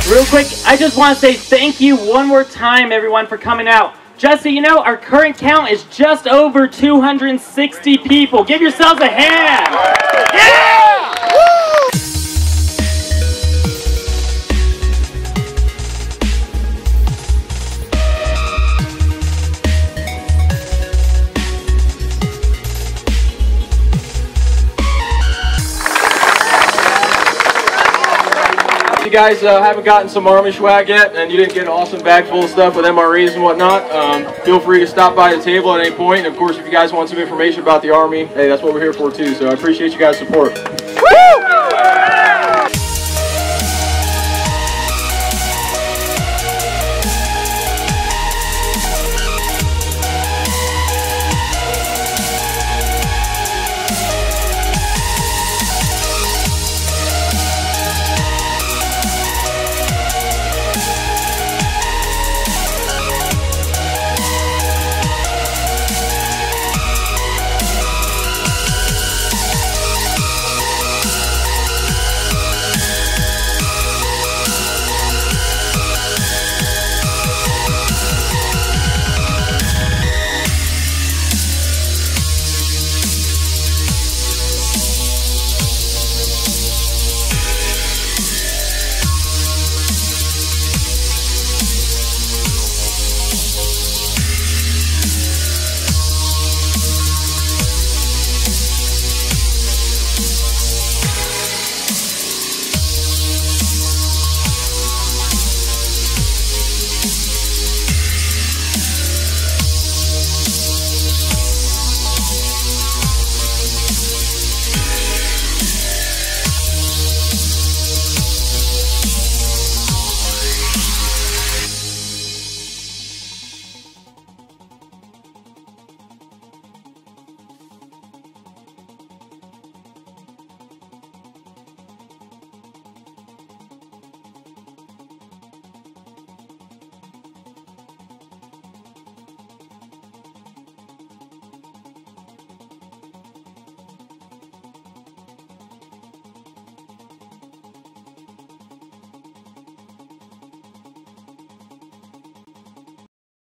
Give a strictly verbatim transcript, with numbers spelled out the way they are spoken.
Real quick, I just want to say thank you one more time, everyone, for coming out. Just so you know, our current count is just over two hundred sixty people. Give yourselves a hand. Yeah! Woo! If you guys uh, haven't gotten some Army swag yet and you didn't get an awesome bag full of stuff with M R Es and whatnot, um, feel free to stop by the table at any point. And of course, if you guys want some information about the Army, hey, that's what we're here for too. So I appreciate you guys' support. Woo!